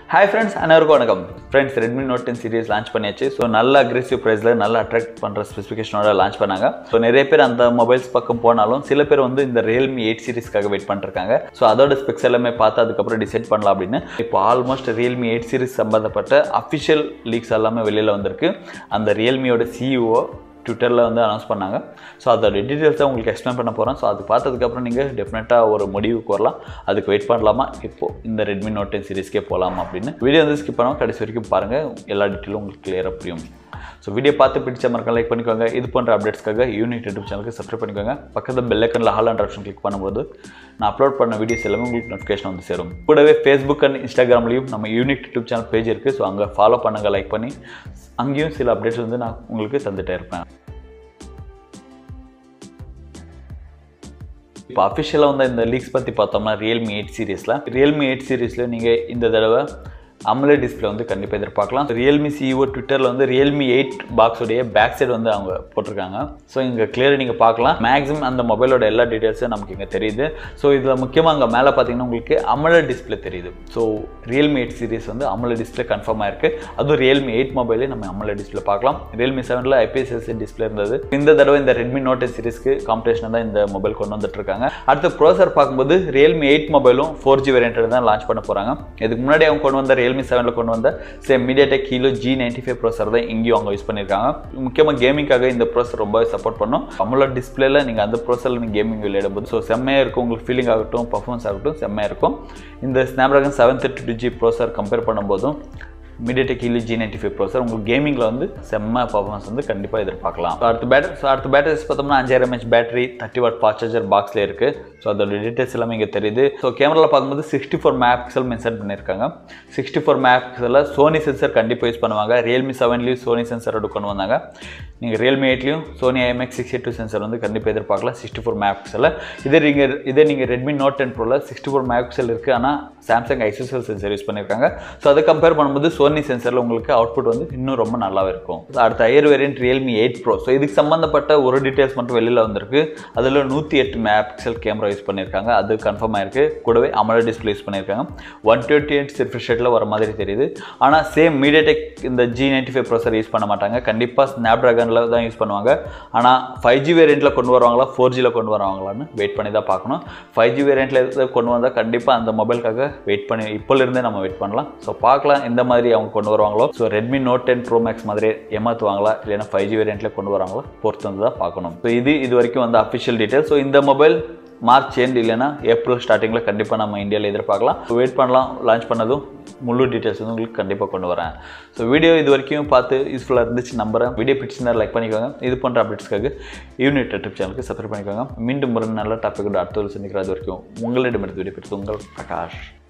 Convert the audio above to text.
Hi friends, அனைவருக்கும் வணக்கம். Friends, Redmi Note 10 series launch பண்ணியாச்சு. So நல்ல aggressive priceல நல்ல attract பண்ற ஸ்பெசிஃபிகேஷனோட லான்ச் பண்ணாங்க. So நிறைய பேர் அந்த மொபைல்ஸ் பக்கம் போனாலும் சில பேர் வந்து இந்த Realme 8 சீரிஸ்க்காக வெயிட் பண்ணிருக்காங்க. So அதோட ஸ்பெக்ஸ் எல்லாமே பார்த்து அதுக்கு அப்புறம் டிசைட் பண்ணலாம் அப்படினு இப்போ ஆல்மோஸ்ட் Realme 8 சீரிஸ் சம்பந்தப்பட்ட அபிஷியல் லீக்ஸ் எல்லாமே வெளியில வந்திருக்கு. அந்த Realmeயோட CEO ட்விட்டரில் வந்து அனௌன்ஸ் பண்ணாங்க. ஸோ அதோட டீட்டெயில்ஸை உங்களுக்கு எக்ஸ்பிளைன் பண்ண போகிறோம். ஸோ அது பார்த்ததுக்கப்புறம் நீங்கள் டெஃபினட்டாக ஒரு முடிவுக்கு வரலாம். அதுக்கு வெயிட் பண்ணலாமா இப்போது இந்த Redmi Note 10 சீரிஸ்க்கே போகலாமா அப்படின்னு வீடியோ வந்து ஸ்கிப் பண்ணாமல் கடைசி வரைக்கும் பாருங்கள். எல்லா டீட்டெயிலும் உங்களுக்கு கிளியராக புரியும். ஸோ வீடியோ பார்த்து பிடிச்ச மறக்க லைக் பண்ணிக்கோங்க. இது போன்ற அப்டேட்ஸ்க்காக யூனிக் யூடியூப் சேனலுக்கு சப்ஸ்கிரைப் பண்ணிக்கோங்க. பக்கத்தில் பெல் ஐக்கனில் ஆல் அண்ட் ஆப்ஷன் கிளிக் பண்ணும்போது நான் அப்லோட் பண்ண வீடியோஸ் எல்லாமே உங்களுக்கு நோட்டிஃபிகேஷன் வந்து சேரும். கூடவே ஃபேஸ்புக் அண்ட் இன்ஸ்டாகிராம்லேயும் நம்ம யூனிக் யூடியூப் சேனல் பேஜ் இருக்குது. ஸோ அங்கே ஃபாலோ பண்ணுங்கள், லைக் பண்ணி அங்கேயும் சில அப்டேட்ஸ் வந்து நான் உங்களுக்கு தந்துகிட்டே இருப்பேன். இப்போ அஃபிஷியலாக வந்து இந்த லீக்ஸ் பற்றி பார்த்தோம்னா Realme 8 சீரீஸில் நீங்கள் இந்த தடவை AMOLED டிஸ்பிளே வந்து கண்டிப்பாக எதிர்பார்க்கலாம். Realme CEO ட்விட்டரில் வந்து Realme 8 பாக்ஸோடைய பேக் சைடு வந்து அவங்க போட்டிருக்காங்க. ஸோ இங்கே கிளியராக நீங்கள் பார்க்கலாம். மேக்ஸிமம் அந்த மொபைலோட எல்லா டீட்டெயில்ஸும் நமக்கு இங்கே தெரியுது. ஸோ இதில் முக்கியமாக அங்கே மேலே பார்த்தீங்கன்னா உங்களுக்கு AMOLED டிஸ்பிளே தெரியுது. ஸோ Realme 8 சீரிஸ் வந்து AMOLED டிஸ்பிளே கன்ஃபார்ம் ஆயிருக்கு. அதுவும் Realme 8 மொபைலே நம்ம AMOLED டிஸ்பிளே பார்க்கலாம். Realme 7ல் IPS LCD டிஸ்பிளே இருந்தது. இந்த தடவை இந்த Redmi Note 10 சீரிஸ்க்கு காம்படிஷனாக தான் இந்த மொபைல் கொண்டு வந்துட்டு இருக்காங்க. அடுத்த ப்ரோசர் பார்க்கும்போது Realme 8 மொபைலும் 4G வேரியன்ட் தான் லான்ச் பண்ண போகிறாங்க. இதுக்கு முன்னாடி அவங்க கொண்டு வந்த Realme 7ல் கொண்டு வந்த சேம் MediaTek Helio G95 ப்ரோசர் தான் இங்கேயும் அவங்க யூஸ் பண்ணியிருக்காங்க. முக்கியமாக கேமிங்காக இந்த ப்ரோசர் ரொம்பவே சப்போர்ட் பண்ணும். AMOLED டிஸ்பிளேல நீங்கள் அந்த ப்ரோசரில் நீங்கள் கேமிங் விளையாடும்போது ஸோ செம்மையாக இருக்கும். உங்களுக்கு ஃபீலிங் ஆகட்டும், பர்ஃபார்மன்ஸ் ஆகட்டும் செம்மையாக இருக்கும். இந்த Snapdragon 732G ப்ரோசர் கம்பேர் பண்ணும்போதும் MediaTek Helio G95 ப்ரோசர் உங்களுக்கு கேமிங்கில் வந்து செம்ம பர்ஃபார்மன்ஸ் வந்து கண்டிப்பாக எதிர்பார்க்கலாம். அடுத்த பேட்டரிஸ் பார்த்தோம்னா 5000 mAh battery 30 watt fast charger பாக்ஸில் இருக்குது. ஸோ அதோட டீட்டெயில்ஸ் எல்லாமே இங்கே தெரியுது. ஸோ கேமராவில் பார்க்கும்போது 64 மெகாபிக்சல் மென்ஷன் பண்ணியிருக்காங்க. 64 மெகாபிக்சலில் சோனி சென்சர் கண்டிப்பாக யூஸ் பண்ணுவாங்க. Realme 7லேயும் சோனி சென்சரோடு கொண்டு வந்தாங்க. நீங்கள் Realme 8லேயும் சோனி IMX682 சென்சர் வந்து கண்டிப்பாக எதிர்பார்க்கலாம் 64 மெகாபிக்சலில். இதே நீங்கள் Redmi Note 10 Proல 64 மெகாபிக்சல் இருக்குது. ஆனால் சாம்சங் ISOCELL சென்சர் யூஸ் பண்ணியிருக்காங்க. ஸோ அதை கம்பேர் பண்ணும்போது சோனி சென்சரில் உங்களுக்கு அவுட்புட் வந்து இன்னும் ரொம்ப நல்லாவே இருக்கும். அடுத்த higher variant Realme 8 Pro. So இதுக்கு சம்பந்தப்பட்ட ஒரு டீட்டெயில்ஸ் மட்டும் வெளியில் வந்திருக்கு. அதில் 108 மெகாபிக்சல் கேமரா யூஸ் பண்ணியிருக்காங்க. அது கன்ஃபார்ம் ஆயிருக்கு. கூடவே AMOLED டிஸ்பிளே யூஸ் பண்ணியிருக்காங்க. 128 ரிஃப்ரெஷ் ரேட்டில் வர மாதிரி தெரியுது. ஆனால் சேம் MediaTek இந்த G95 ப்ரோசர் யூஸ் பண்ண மாட்டாங்க. கண்டிப்பாக Snapdragonல தான் யூஸ் பண்ணுவாங்க. ஆனால் 5G வேரியண்ட்டில் கொண்டு வருவாங்களா, 4Gயில் கொண்டு வருவாங்களான்னு வெயிட் பண்ணி தான் பார்க்கணும். 5G வேரியண்ட்டில் கொண்டு வந்தால் கண்டிப்பாக அந்த மொபைலுக்காக வெயிட் பண்ணி இப்போலேருந்தே நம்ம வெயிட் பண்ணலாம். ஸோ பார்க்கலாம் எந்த மாதிரி அவங்க கொண்டு வருவாங்களோ. So Redmi Note 10 Pro Max மாதிரி ஏமாற்றுவாங்களா இல்லைன்னா 5G வேரியண்ட்டில் கொண்டு வராங்களா பொறுத்து வந்து தான் பார்க்கணும். ஸோ இது வரைக்கும் வந்து அஃபிஷியல் டீட்டெயில். ஸோ இந்த மொபைல் மார்ச் எண்ட் இல்லைன்னா ஏப்ரல் ஸ்டார்டிங்கில் கண்டிப்பாக நம்ம இந்தியாவில் எதிர்பார்க்கலாம். வெயிட் பண்ணலாம். லான்ச் பண்ணதும் முழு டீட்டெயில்ஸ் வந்து உங்களுக்கு கண்டிப்பாக கொண்டு வரேன். ஸோ வீடியோ இது வரைக்கும் பார்த்து யூஸ்ஃபுல்லாக இருந்துச்சு நம்புறேன். வீடியோ பிடிச்சிருந்தா லைக் பண்ணிக்கோங்க. இது போன்ற அப்டேட்ஸ்க்காக யூனிட் யூடியூப் சேனலுக்கு சப்ஸ்கிரைப் பண்ணிக்கோங்க. மீண்டும் ஒரு நல்ல டாப்பிக்கோட அடுத்த சந்திக்கிறது வரைக்கும் உங்களிடமிருந்து வீடியோ பெற்று உங்கள் பிரகாஷ்.